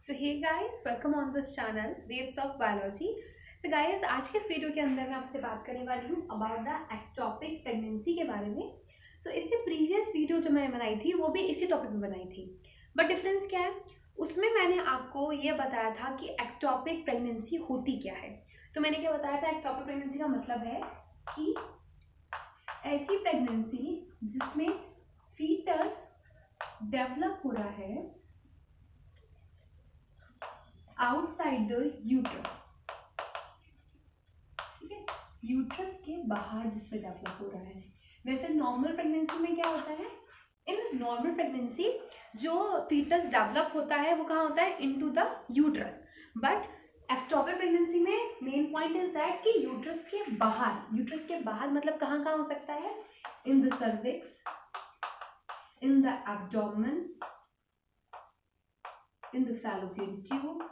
So hey guys, welcome on this channel waves of biology. So guys, आज के इस video के अंदर मैं आपसे बात करने वाली हूँ अबाउट द एक्टोपिक प्रेगनेंसी के बारे में। सो इससे प्रीवियस वीडियो जो मैंने बनाई थी वो भी इसी टॉपिक में बनाई थी, बट डिफरेंस क्या है उसमें मैंने आपको ये बताया था कि एक्टोपिक प्रेगनेंसी होती क्या है। तो मैंने क्या बताया था, एक्टोपिक प्रेगनेंसी का मतलब है कि ऐसी प्रेगनेंसी जिसमें फीटस डेवलप हो रहा है आउटसाइड द यूट्रस, ठीक है, यूट्रस के बाहर जिसमें डेवलप हो रहा है। वैसे नॉर्मल प्रेगनेंसी में क्या होता है, इन नॉर्मल प्रेगनेंसी जो फीटस डेवलप होता है वो कहाँ होता है, into the uterus. But ectopic pregnancy में मेन पॉइंट इज दैट कि यूट्रस के बाहर मतलब कहाँ कहाँ हो सकता है, in the cervix, in the abdomen, in the Fallopian tube,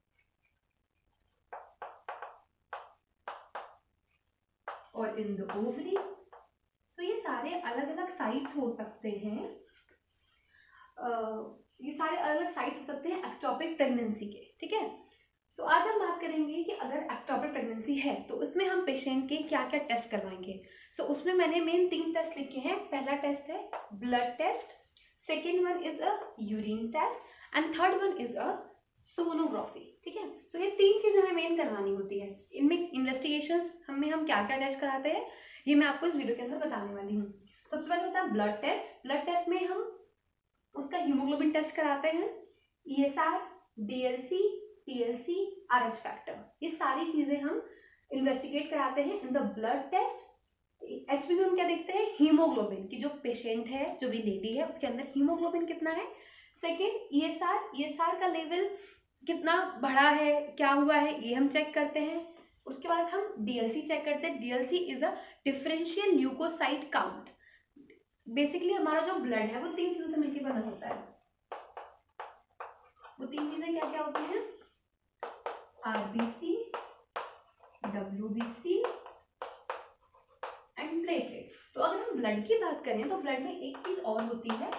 और इन द ओवरी। सो ये सारे अलग अलग साइट्स हो सकते हैं, ये सारे अलग अलग साइट्स हो सकते हैं एक्टोपिक प्रेगनेंसी के, ठीक है। सो आज हम बात करेंगे कि अगर एक्टोपिक प्रेगनेंसी है तो उसमें हम पेशेंट के क्या क्या टेस्ट करवाएंगे। सो उसमें मैंने मेन 3 टेस्ट लिखे हैं। पहला टेस्ट है blood test, second one is a urine test and third one is a sonography, ठीक है। सो ये 3 चीज़ें हमें मेन करवानी होती है। इनमें इन्वेस्टिगेशंस हमें हम क्या क्या टेस्ट कराते हैं ये मैं आपको इस वीडियो के अंदर बताने वाली हूँ। सबसे पहले होता है ब्लड टेस्ट। ब्लड टेस्ट में हम उसका हीमोग्लोबिन टेस्ट कराते हैं, ESR, DLC, TLC, RH factor, ये सारी चीज़ें हम इन्वेस्टिगेट कराते हैं in the blood test. HB में हम क्या देखते हैं, हीमोग्लोबिन की जो पेशेंट है, जो भी लेडी है, उसके अंदर हीमोग्लोबिन कितना है। सेकेंड ESR का लेवल कितना बढ़ा है, क्या हुआ है, ये हम चेक करते हैं। उसके बाद हम DLC चेक करते हैं। DLC is a differential leukocyte count. Basically हमारा जो ब्लड है वो 3 चीजों से मिलकर बना होता है। वो 3 चीजें क्या क्या होती हैं, RBC, WBC एंड प्लेटलेट्स। तो अगर हम ब्लड की बात करें तो ब्लड में एक चीज और होती है,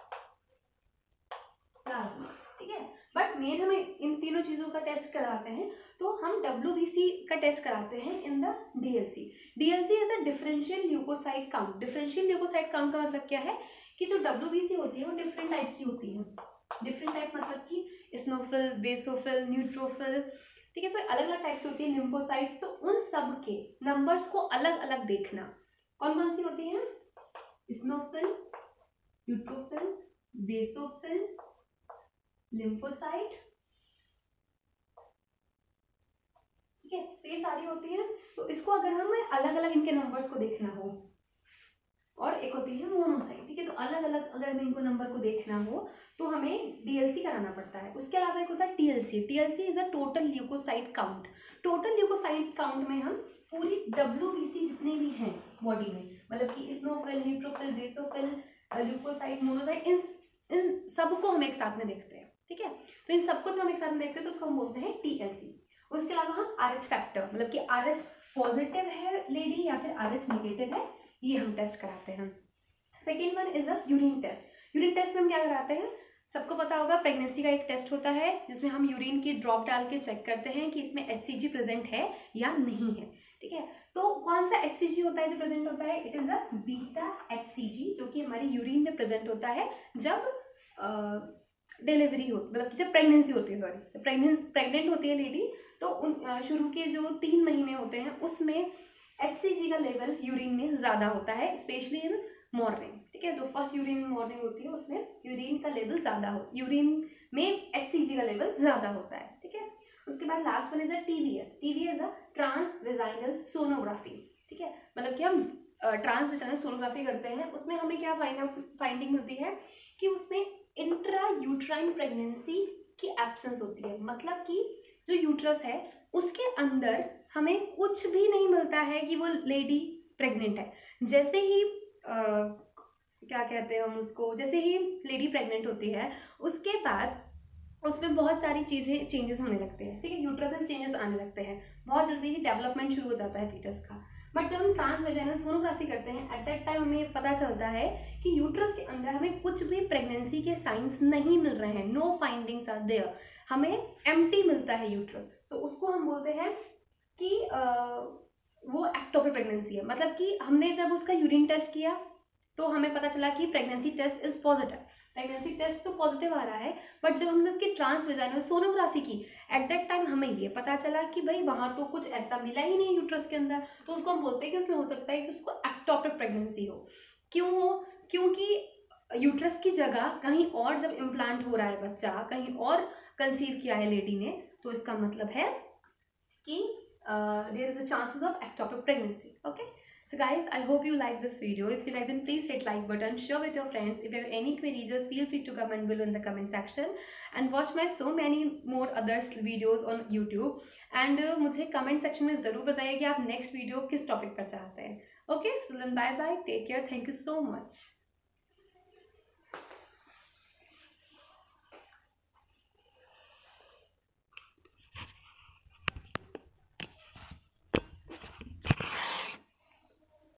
प्लाज्मा, ठीक है। बट मेन हमें इन तीनों चीजों का टेस्ट कराते हैं तो हम WBC का टेस्ट कराते हैं in the DLC। DLC is a differential leukocyte count. Differential leukocyte count का मतलब क्या है कि जो WBC होती है वो डिफरेंट टाइप की होती है। डिफरेंट टाइप मतलब कि इस्नोफिल, बेसोफिल, न्यूट्रोफिल, ठीक है। तो अलग अलग टाइप की होती है लिम्फोसाइट। तो उन सब के नंबर्स को अलग अलग देखना, कौन कौन सी होती है, इस्नोफिल, न्यूट्रोफिल, बेसोफिल, लिम्फोसाइट, ठीक है। तो ये सारी होती है। तो इसको अगर हमें अलग अलग इनके नंबर्स को देखना हो, और एक होती है मोनोसाइट, ठीक है। तो अलग अलग अगर हमें इनको नंबर को देखना हो तो हमें DLC कराना पड़ता है। उसके अलावा एक होता है TLC। TLC is a total leucocyte count. Total leucocyte count में हम पूरी WBC जितनी भी हैं बॉडी में, मतलब कि eosinophil, neutrophil, basophil, leucocyte, monocyte, इन सबको हम एक साथ में देखते हैं, ठीक है। तो इन सबको जब हम एक साथ में देखते हैं तो उसको हम बोलते हैं TLC। उसके अलावा हम RH फैक्टर, मतलब कि RH पॉजिटिव है लेडी या फिर RH नेगेटिव है, ये हम टेस्ट कराते हैं। Second one is a urine test. Urine test में हम क्या कराते हैं, सबको पता होगा प्रेगनेंसी का एक टेस्ट होता है जिसमें हम यूरिन की ड्रॉप डाल के चेक करते हैं कि इसमें HCG प्रेजेंट है या नहीं है, ठीक है। तो कौन सा HCG होता है जो प्रेजेंट होता है, it is a beta HCG, जो कि हमारी यूरिन में प्रेजेंट होता है जब डिलीवरी हो, मतलब जब प्रेगनेंसी होती है, सॉरी, प्रेग्नेंट होती है लेडी, तो उन शुरू के जो 3 महीने होते हैं उसमें HCG का लेवल यूरिन में ज़्यादा होता है, स्पेशली इन मॉर्निंग, ठीक है। तो फर्स्ट यूरिन मॉर्निंग होती है, उसमें यूरिन का लेवल ज़्यादा हो, यूरिन में HCG का लेवल ज़्यादा होता है, ठीक है। उसके बाद last one is a TVS। TVS a transvaginal sonography, ठीक है। मतलब कि हम ट्रांसवेजाइनल सोनोग्राफी करते हैं, उसमें हमें क्या फाइंडिंग मिलती है कि उसमें इंट्रा यूट्राइन प्रेगनेंसी की एब्सेंस होती है। मतलब कि जो यूट्रस है उसके अंदर हमें कुछ भी नहीं मिलता है कि वो लेडी प्रेग्नेंट है। जैसे ही क्या कहते हैं हम उसको, जैसे ही लेडी प्रेग्नेंट होती है उसके बाद उसमें बहुत सारी चीज़ें चेंजेस होने लगते हैं, ठीक है। यूट्रस में चेंजेस आने लगते हैं, बहुत जल्दी ही डेवलपमेंट शुरू हो जाता है फीटस का। बट जब हम ट्रांसवेजाइनल सोनोग्राफी करते हैं एट दैट टाइम हमें पता चलता है कि यूट्रस के अंदर हमें कुछ भी प्रेगनेंसी के साइंस नहीं मिल रहे हैं, नो फाइंडिंग्स आर देयर। हमें एम्प्टी मिलता है यूट्रस, तो उसको हम बोलते हैं कि वो एक्टोपिक प्रेगनेंसी है। मतलब कि हमने जब उसका यूरिन टेस्ट किया तो हमें पता चला कि pregnancy test is positive, pregnancy test तो पॉजिटिव आ रहा है, बट जब हमने उसकी ट्रांसवेजाइनल सोनोग्राफी की एट दैट टाइम हमें ये पता चला कि भाई वहाँ तो कुछ ऐसा मिला ही नहीं यूट्रस के अंदर, तो उसको हम बोलते हैं कि उसमें हो सकता है कि उसको एक्टोपिक प्रेगनेंसी हो। क्यों हो? क्योंकि यूट्रस की जगह कहीं और जब इम्प्लांट हो रहा है बच्चा, कहीं और कंसीव किया है लेडी ने, तो इसका मतलब है कि there is a chances of ectopic pregnancy. Okay, so guys, I hope you like this video. If you like, then please hit like button, share with your friends. If you have any queries, just feel free to comment below in the comment section and watch my so many more other videos on YouTube. And मुझे comment section में ज़रूर बताइए कि आप next video किस topic पर चाहते हैं. Okay, so then bye bye, take care, thank you so much.